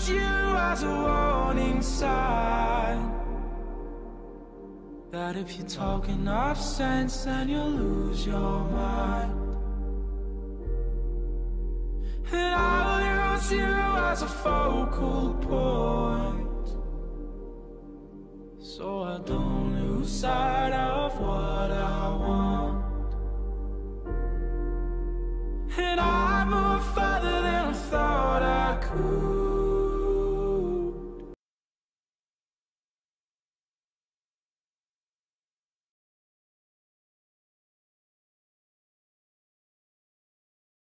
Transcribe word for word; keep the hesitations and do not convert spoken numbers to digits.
use you as a warning sign, that if you talk enough sense, then you'll lose your mind. And I'll use you as a focal point, so I don't lose sight